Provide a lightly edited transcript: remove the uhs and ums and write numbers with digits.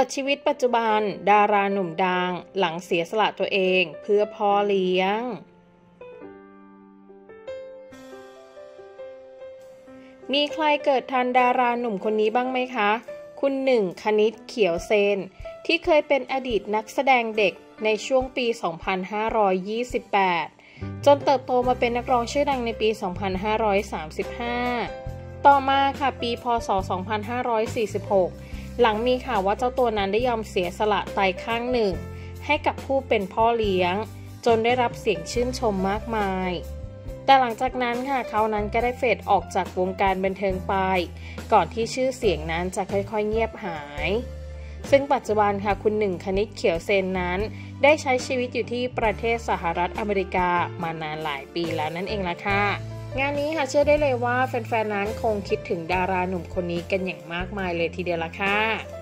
ดชีวิตปัจจุบันดาราหนุ่มดังหลังเสียสละตัวเองเพื่อพ่อเลี้ยงมีใครเกิดทันดาราหนุ่มคนนี้บ้างไหมคะคุณหนึ่งคณิตเขียวเซนที่เคยเป็นอดีตนักแสดงเด็กในช่วงปี 2528 จนเติบโตมาเป็นนักร้องชื่อดังในปี 2535 ต่อมาค่ะปีพ.ศ. 2546 หลังมีข่าวว่าเจ้าตัวนั้นได้ยอมเสียสละไตข้างหนึ่งให้กับผู้เป็นพ่อเลี้ยงจนได้รับเสียงชื่นชมมากมายแต่หลังจากนั้นค่ะเขานั้นก็ได้เฟดออกจากวงการบันเทิงไปก่อนที่ชื่อเสียงนั้นจะค่อยๆเงียบหายซึ่งปัจจุบันค่ะคุณหนึ่งคณิตเขียวเซนนั้นได้ใช้ชีวิตอยู่ที่ประเทศสหรัฐอเมริกามานานหลายปีแล้วนั่นเองล่ะค่ะงานนี้ค่ะเชื่อได้เลยว่าแฟนๆนั้นคงคิดถึงดาราหนุ่มคนนี้กันอย่างมากมายเลยทีเดียวล่ะค่ะ